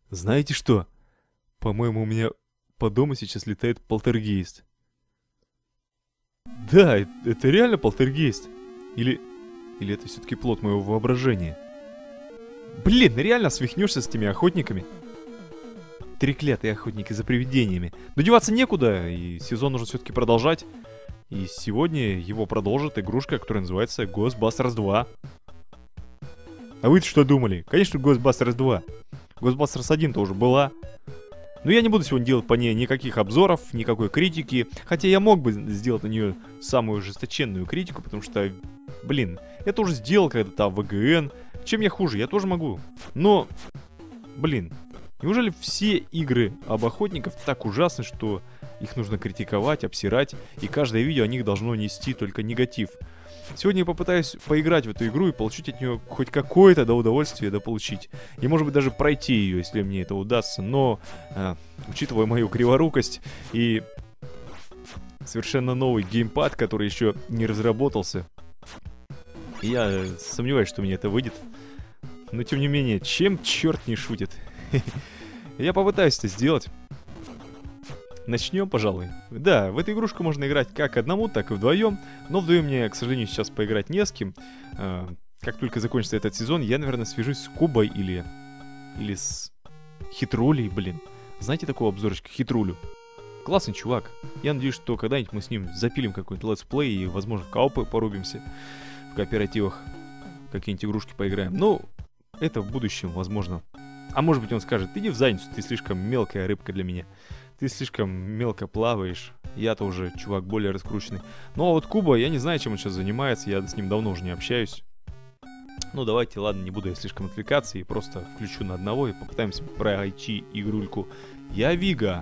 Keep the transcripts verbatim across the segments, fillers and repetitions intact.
Знаете что? По-моему, у меня по дому сейчас летает полтергейст. Да, э- это реально полтергейст. Или... Или это все-таки плод моего воображения? Блин, реально свихнешься с этими охотниками. Треклятые охотники за привидениями. Но деваться некуда, и сезон нужно все-таки продолжать. И сегодня его продолжит игрушка, которая называется Ghostbusters два. А вы-то что думали? Конечно, Ghostbusters два. Ghostbusters один-то уже была. Но я не буду сегодня делать по ней никаких обзоров, никакой критики. Хотя я мог бы сделать на нее самую ожесточенную критику, потому что, блин, это уже сделал когда-то вэ гэ эн. Чем я хуже? Я тоже могу. Но, блин, неужели все игры об охотниках так ужасны, что их нужно критиковать, обсирать, и каждое видео о них должно нести только негатив? Сегодня я попытаюсь поиграть в эту игру и получить от нее хоть какое-то да удовольствие, да получить. И может быть даже пройти ее, если мне это удастся. Но, э, учитывая мою криворукость и совершенно новый геймпад, который еще не разработался, я сомневаюсь, что у меня это выйдет. Но тем не менее, чем черт не шутит? Я попытаюсь это сделать. Начнем, пожалуй. Да, в эту игрушку можно играть как одному, так и вдвоем. Но вдвоем мне, к сожалению, сейчас поиграть не с кем. А, как только закончится этот сезон, я, наверное, свяжусь с Кубой или... Или с... Хитрулей, блин. Знаете такого обзорчика? Хитрулю. Классный чувак. Я надеюсь, что когда-нибудь мы с ним запилим какой-нибудь летсплей и, возможно, в коопы порубимся. В кооперативах. Какие-нибудь игрушки поиграем. Ну, это в будущем, возможно. А может быть, он скажет: иди в задницу, ты слишком мелкая рыбка для меня. Ты слишком мелко плаваешь. Я-то уже чувак более раскрученный. Ну а вот Куба, я не знаю, чем он сейчас занимается. Я с ним давно уже не общаюсь. Ну давайте, ладно, не буду я слишком отвлекаться. И просто включу на одного и попытаемся пройти игрульку Я Вига.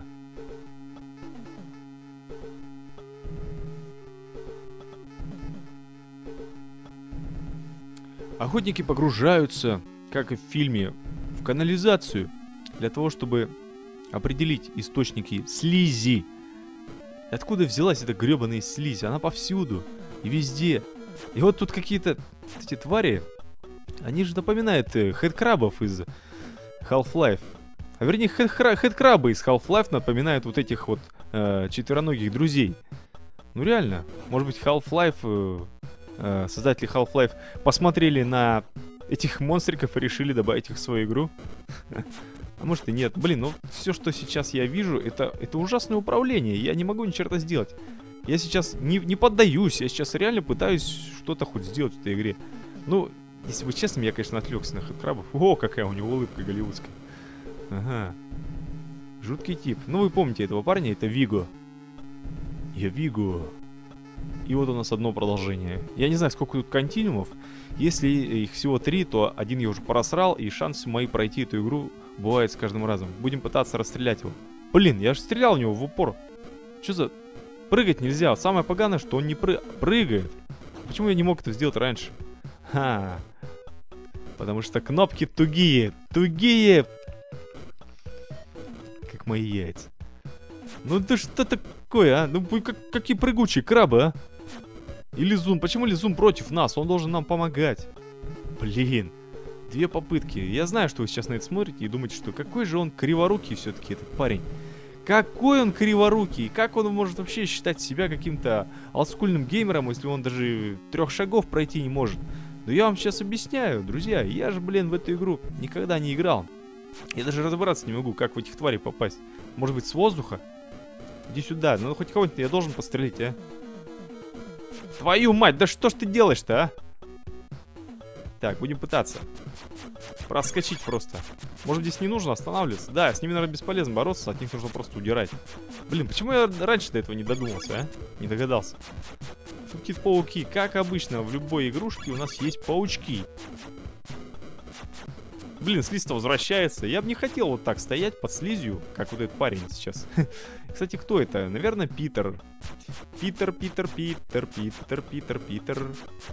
Охотники погружаются, как и в фильме, в канализацию. Для того, чтобы определить источники слизи. Откуда взялась эта гребаная слизь? Она повсюду. И везде. И вот тут какие-то эти твари. Они же напоминают э, хэдкрабов из Half-Life. А вернее, хэдкрабы из Half-Life напоминают вот этих вот э, четвероногих друзей. Ну реально. Может быть, Half-Life... Э, э, создатели Half-Life посмотрели на этих монстриков и решили добавить их в свою игру. А может и нет. Блин, ну все, что сейчас я вижу, это, это ужасное управление. Я не могу ни черта сделать. Я сейчас не, не поддаюсь. Я сейчас реально пытаюсь что-то хоть сделать в этой игре. Ну, если быть честным, я, конечно, отвлекся на хэдкрабов. О, какая у него улыбка голливудская. Ага. Жуткий тип. Ну, вы помните этого парня, это Виго. Я Виго. И вот у нас одно продолжение. Я не знаю, сколько тут континуумов. Если их всего три, то один я уже просрал, и шансы мои пройти эту игру бывает с каждым разом. Будем пытаться расстрелять его. Блин, я же стрелял в него в упор. Что за... Прыгать нельзя. Самое поганое, что он не пры... прыгает. Почему я не мог это сделать раньше? Ха. Потому что кнопки тугие. Тугие. Как мои яйца. Ну ты что такое, а? Ну как, какие прыгучие крабы, а? И Лизун. Почему Лизун против нас? Он должен нам помогать. Блин. Две попытки. Я знаю, что вы сейчас на это смотрите и думаете, что какой же он криворукий все-таки этот парень. Какой он криворукий. Как он может вообще считать себя каким-то олдскульным геймером, если он даже трех шагов пройти не может? Но я вам сейчас объясняю, друзья. Я же, блин, в эту игру никогда не играл. Я даже разобраться не могу, как в этих тварей попасть. Может быть, с воздуха? Иди сюда. Ну, хоть кого-нибудь я должен пострелить, а? Твою мать, да что ж ты делаешь-то, а? Так, будем пытаться проскочить просто. Может, здесь не нужно останавливаться? Да, с ними, наверное, бесполезно бороться, от них нужно просто удирать. Блин, почему я раньше до этого не додумался, а? Не догадался. Тут какие-то пауки. Как обычно, в любой игрушке у нас есть паучки. Блин, слизь-то возвращается. Я бы не хотел вот так стоять под слизью, как вот этот парень сейчас. Кстати, кто это? Наверное, Питер. Питер, Питер, Питер, Питер, Питер, Питер.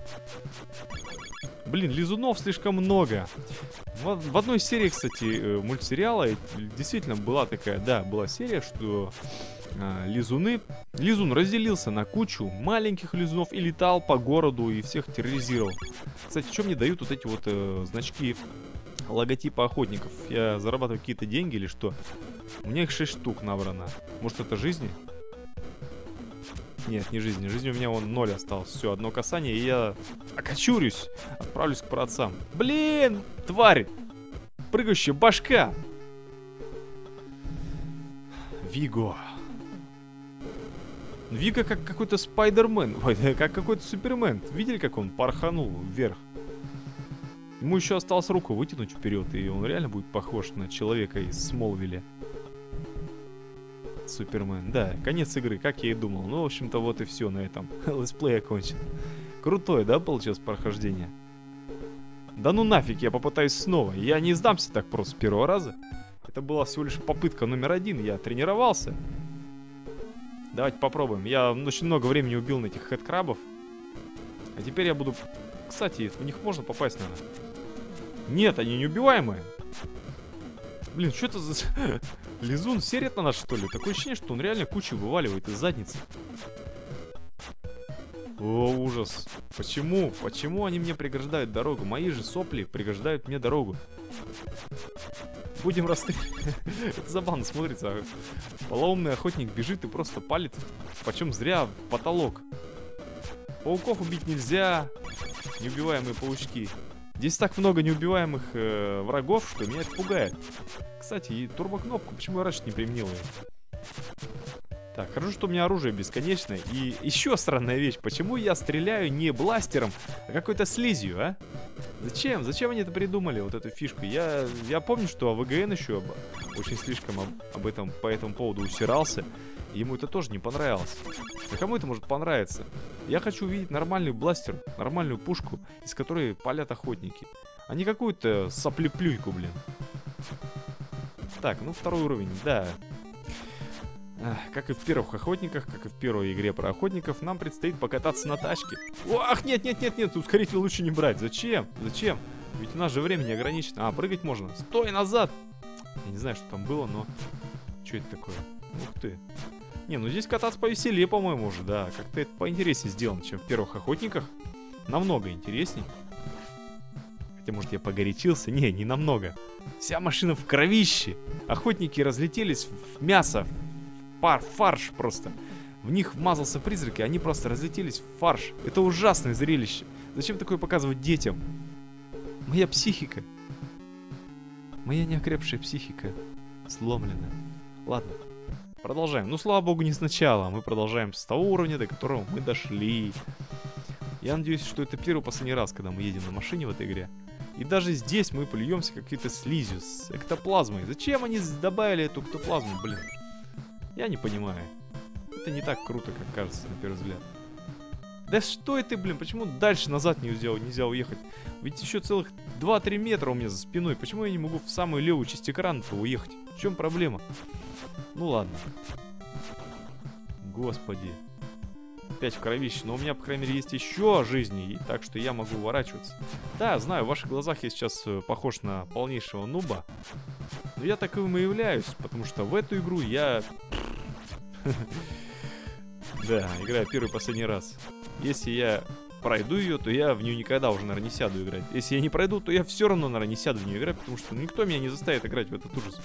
Блин, лизунов слишком много. В, в одной серии, кстати, мультсериала действительно была такая, да, была серия, что а, лизуны... Лизун разделился на кучу маленьких лизунов и летал по городу и всех терроризировал. Кстати, что мне дают вот эти вот э, значки логотипа охотников. Я зарабатываю какие-то деньги или что? У меня их шесть штук набрано. Может, это жизни? Нет, не жизни. Жизни у меня вон ноль осталось. Все, одно касание, и я окочурюсь. Отправлюсь к праотцам. Блин, тварь! Прыгающая башка! Виго. Виго как какой-то спайдермен. Ой, как какой-то супермен. Видели, как он порханул вверх? Ему еще осталось руку вытянуть вперед, и он реально будет похож на человека из Смолвиля. Супермен. Да, конец игры, как я и думал. Ну, в общем-то, вот и все на этом. Летсплей окончен. Крутое, да, получилось прохождение? Да ну нафиг, я попытаюсь снова. Я не сдамся так просто с первого раза. Это была всего лишь попытка номер один. Я тренировался. Давайте попробуем. Я очень много времени убил на этих хэдкрабов. А теперь я буду... Кстати, в них можно попасть, наверное. Нет, они неубиваемые. Блин, что это за... Лизун серит на нас, что ли? Такое ощущение, что он реально кучу вываливает из задницы. О, ужас. Почему? Почему они мне преграждают дорогу? Мои же сопли преграждают мне дорогу. Будем расстрелять. Это забавно смотрится. Полоумный охотник бежит и просто палит, почем зря, в потолок. Пауков убить нельзя. Неубиваемые паучки. Здесь так много неубиваемых э, врагов, что меня это пугает. Кстати, и турбокнопку, почему я раньше не применил ее? Так, хорошо, что у меня оружие бесконечное. И еще странная вещь, почему я стреляю не бластером, а какой-то слизью, а? Зачем? Зачем они это придумали, вот эту фишку? Я, я помню, что АВГН еще об, очень слишком об, об этом, по этому поводу усирался. Ему это тоже не понравилось. А кому это может понравиться? Я хочу увидеть нормальный бластер, нормальную пушку, из которой палят охотники. А не какую-то соплеплюйку, блин. Так, ну второй уровень, да. Ах, как и в первых охотниках, как и в первой игре про охотников, нам предстоит покататься на тачке. Ах, нет, нет, нет, нет, ускоритель лучше не брать. Зачем? Зачем? Ведь у нас же время не ограничено. А, прыгать можно. Стой назад! Я не знаю, что там было, но... Что это такое? Ух ты. Не, ну здесь кататься повеселее, по-моему, уже, да. Как-то это поинтереснее сделано, чем в первых охотниках. Намного интересней. Хотя, может, я погорячился? Не, не намного. Вся машина в кровище. Охотники разлетелись в мясо. В пар, фарш просто. В них вмазался призрак, и они просто разлетелись в фарш. Это ужасное зрелище. Зачем такое показывать детям? Моя психика. Моя неокрепшая психика сломлена. Ладно. Продолжаем. Ну, слава богу, не сначала. Мы продолжаем с того уровня, до которого мы дошли. Я надеюсь, что это первый последний раз, когда мы едем на машине в этой игре. И даже здесь мы плюемся какие-то слизью с эктоплазмой. Зачем они добавили эту эктоплазму, блин? Я не понимаю. Это не так круто, как кажется, на первый взгляд. Да что это, блин? Почему дальше назад нельзя, нельзя уехать? Ведь еще целых два-три метра у меня за спиной. Почему я не могу в самую левую часть экрана-то уехать? В чем проблема? Ну ладно. Господи. Опять в кровище. Но у меня, по крайней мере, есть еще жизни. Так что я могу уворачиваться. Да, знаю, в ваших глазах я сейчас похож на полнейшего нуба. Но я таковым и являюсь. Потому что в эту игру я... Да, играю первый и последний раз. Если я пройду ее, то я в нее никогда уже, наверное, не сяду играть. Если я не пройду, то я все равно, наверное, не сяду в нее играть. Потому что никто меня не заставит играть в этот ужас.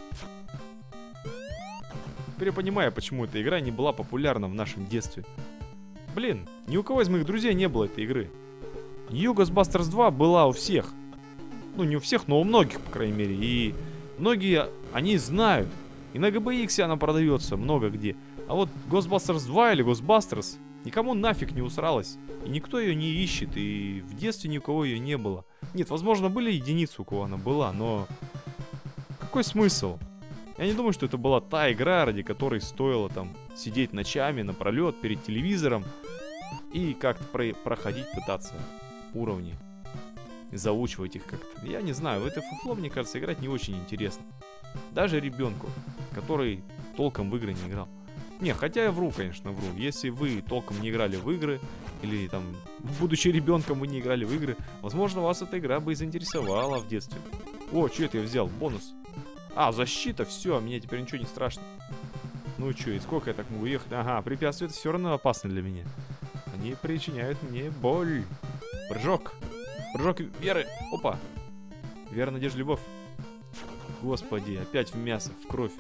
Теперь я понимаю, почему эта игра не была популярна в нашем детстве. Блин, ни у кого из моих друзей не было этой игры. New Ghostbusters два была у всех. Ну, не у всех, но у многих, по крайней мере. И многие они знают. И на джи би икс она продается много где. А вот Ghostbusters два или Ghostbusters никому нафиг не усралась. И никто ее не ищет. И в детстве ни у кого ее не было. Нет, возможно, были единицы, у кого она была, но... Какой смысл? Я не думаю, что это была та игра, ради которой стоило там сидеть ночами напролет перед телевизором и как-то про проходить, пытаться уровни, заучивать их как-то. Я не знаю, в это фуфло, мне кажется, играть не очень интересно. Даже ребенку, который толком в игры не играл. Не, хотя я вру, конечно, вру. Если вы толком не играли в игры, или там, будучи ребенком, вы не играли в игры, возможно, вас эта игра бы и заинтересовала в детстве. О, что это я взял? Бонус. А, защита, все, мне теперь ничего не страшно. Ну что, и сколько я так могу ехать? Ага, препятствия это все равно опасны для меня. Они причиняют мне боль. Прыжок. Прыжок веры. Опа. Вера, надежда, любовь. Господи, опять в мясо, в кровь.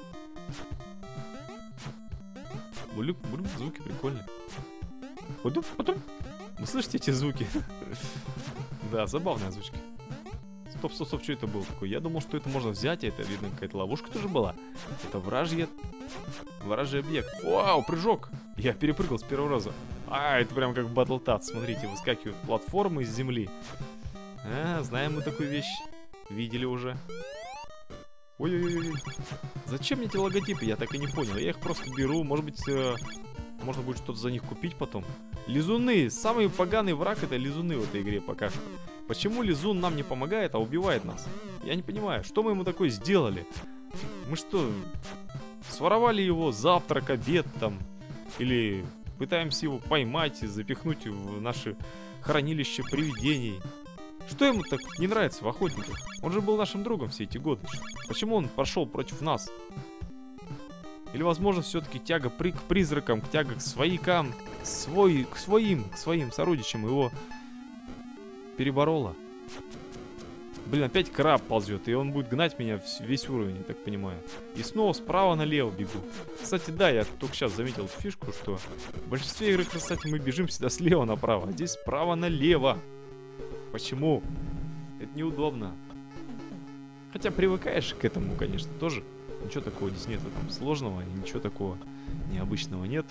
Булюк, булюк, звуки прикольные. Потом, потом. Вы слышите эти звуки? Да, забавные озвучки. Стоп, стоп, стоп, что это было такое? Я думал, что это можно взять, а это, видно, какая-то ловушка тоже была. Это вражье... Вражий объект. Вау, прыжок! Я перепрыгал с первого раза. А, это прям как в Battletoads. Смотрите, выскакивают платформы из земли. А, знаем мы такую вещь. Видели уже. Ой-ой-ой. Зачем мне эти логотипы? Я так и не понял. Я их просто беру. Может быть, э, можно будет что-то за них купить потом. Лизуны. Самый поганый враг — это лизуны в этой игре пока что. Почему лизун нам не помогает, а убивает нас? Я не понимаю. Что мы ему такое сделали? Мы что, своровали его завтрак, обед там? Или пытаемся его поймать и запихнуть в наше хранилище привидений? Что ему так не нравится в охотниках? Он же был нашим другом все эти годы. Почему он пошел против нас? Или, возможно, все-таки тяга при к призракам, к тяга к своякам, свой, к своим, к своим сородичам его переборола? Блин, опять краб ползет, и он будет гнать меня весь уровень, я так понимаю. И снова справа налево бегу. Кстати, да, я только сейчас заметил фишку, что в большинстве игр, кстати, мы бежим всегда слева направо, а здесь справа налево. Почему? Это неудобно. Хотя привыкаешь к этому, конечно, тоже. Ничего такого здесь нет там сложного, и ничего такого необычного нет.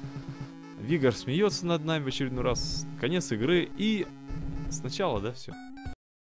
Вигор смеется над нами в очередной раз. Конец игры, и сначала, да, все.